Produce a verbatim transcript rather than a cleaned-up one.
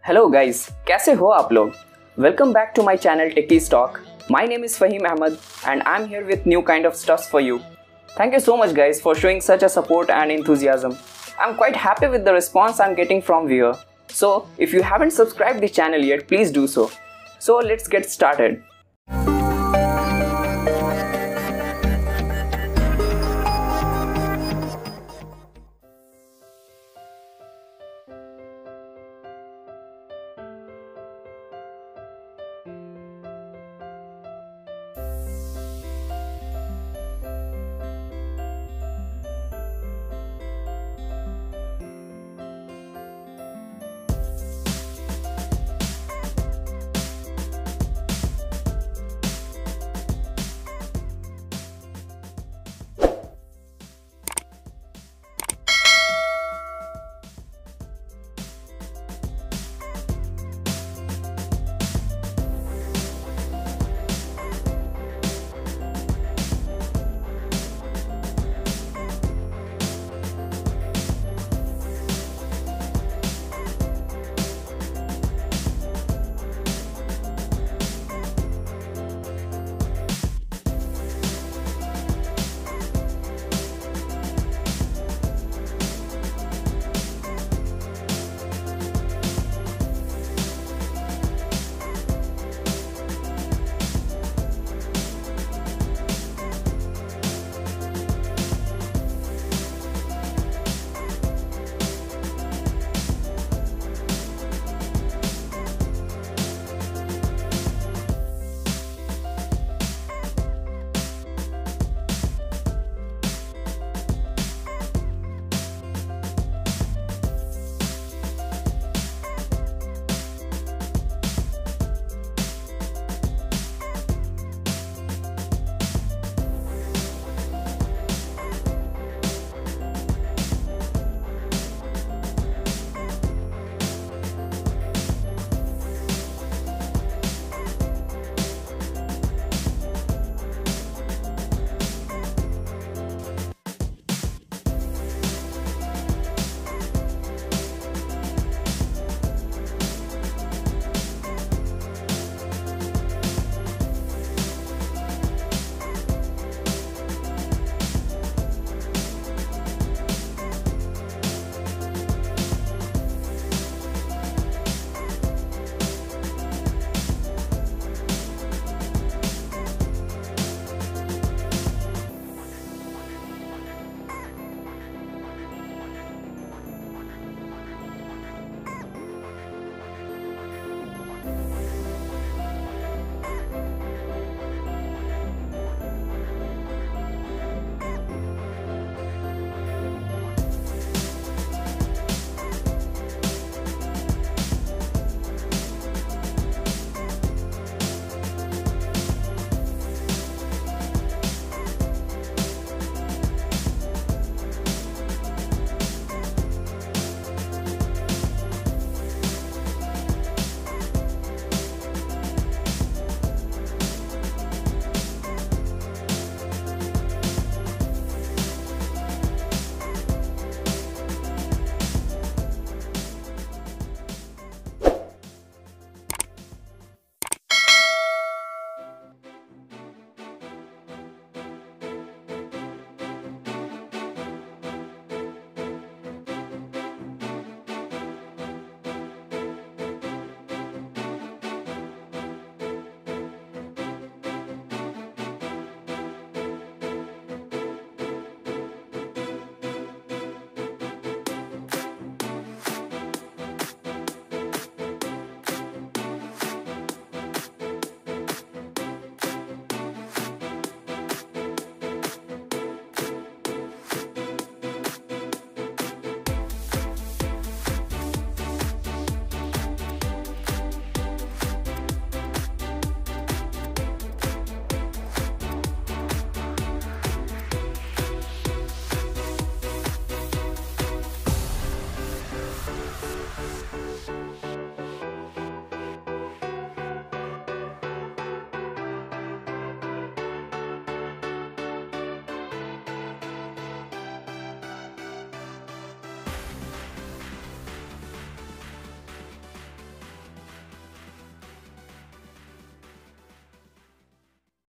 Hello guys, कैसे हो आप लोग? Welcome back to my channel Techies Talk. My name is Fahim Ahmed and I'm here with new kind of stuffs for you. Thank you so much guys for showing such a support and enthusiasm. I'm quite happy with the response I'm getting from viewer. So if you haven't subscribed the channel yet, please do so. So let's get started.